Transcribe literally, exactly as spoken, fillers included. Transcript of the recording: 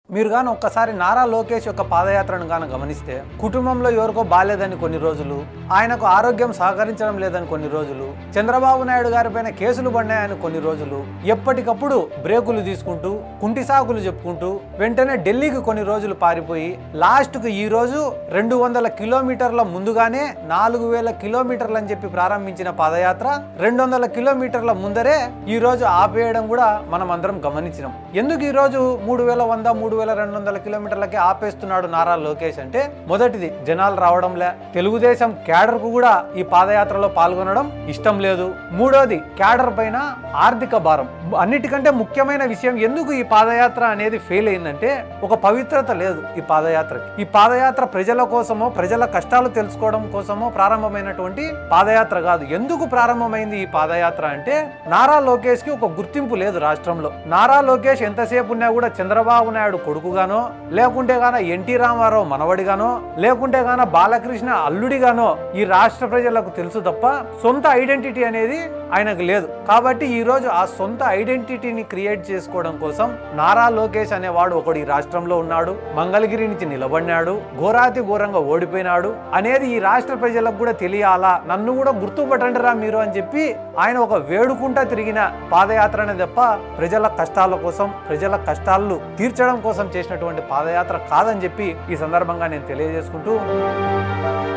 మీరు గాని ఒక్కసారి నారా లోకేష్ యొక్క పాదయాత్రను గాన గమనిస్తే కుటుంబంలో ఎవరికో బాలేదని కొన్ని రోజులు, ఆయనకు ఆరోగ్యం సహకరించడం లేదని కొన్ని రోజులు, చంద్రబాబు నాయుడు గారి పైన కేసులు పడినాయని కొన్ని రోజులు ఎప్పటికప్పుడు బ్రేకులు తీసుకుంటూ కుంటి సాకులు చెప్పుకుంటూ వెంటనే ఢిల్లీకి కొన్ని రోజులు పారిపోయి లాస్ట్కు ఈ రోజు రెండు వందల కిలోమీటర్ల ముందుగానే నాలుగు వేల కిలోమీటర్లు అని చెప్పి ప్రారంభించిన పాదయాత్ర రెండు వందల కిలోమీటర్ల ముందరే ఈ రోజు ఆపేయడం కూడా మనం అందరం గమనించినాం. ఎందుకు ఈ రోజు మూడు వేల వంద మూడు వేల రెండు వందల కిలోమీటర్లకి ఆపేస్తున్నాడు నారా లోకేష్ అంటే, మొదటిది జనాలు రావడంలే, తెలుగుదేశం క్యాడర్ కు కూడా ఈ పాదయాత్రలో పాల్గొనడం ఇష్టం లేదు, మూడోది క్యాడర్ పైన ఆర్థిక భారం. అన్నిటికంటే ముఖ్యమైన విషయం ఎందుకు ఈ పాదయాత్ర అనేది ఫెయిల్ అయిందంటే ఒక పవిత్రత లేదు ఈ పాదయాత్రకి. ఈ పాదయాత్ర ప్రజల కోసమో ప్రజల కష్టాలు తెలుసుకోవడం కోసమో ప్రారంభమైనటువంటి పాదయాత్ర కాదు. ఎందుకు ప్రారంభమైంది ఈ పాదయాత్ర అంటే నారా లోకేష్ కి ఒక గుర్తింపు లేదు రాష్ట్రంలో. నారా లోకేష్ ఎంతసేపు ఉన్నా కూడా చంద్రబాబు నాయుడు కొడుకుగానో, లేకుంటే గాన ఎన్టీ రామారావు మనవడిగానో, లేకుంటే గాన బాలకృష్ణ అల్లుడిగానో ఈ రాష్ట్ర ప్రజలకు తెలుసు తప్ప సొంత ఐడెంటిటీ అనేది ఆయనకు లేదు. కాబట్టి ఈ రోజు ఆ సొంత ఐడెంటిటీని క్రియేట్ చేసుకోవడం కోసం నారా లోకేష్ అనేవాడు ఒకడు ఈ రాష్ట్రంలో ఉన్నాడు, మంగళగిరి నుంచి నిలబడినాడు, ఘోరాతి ఘోరంగా ఓడిపోయినాడు అనేది ఈ రాష్ట్ర ప్రజలకు కూడా తెలియాలా, నన్ను కూడా గుర్తుపట్టండిరా మీరు అని చెప్పి ఆయన ఒక వేడుకుంటా తిరిగిన పాదయాత్రనే తప్ప ప్రజల కష్టాల కోసం ప్రజల కష్టాలను తీర్చడం కోసం చేసినటువంటి పాదయాత్ర కాదని చెప్పి ఈ సందర్భంగా నేను తెలియజేసుకుంటూ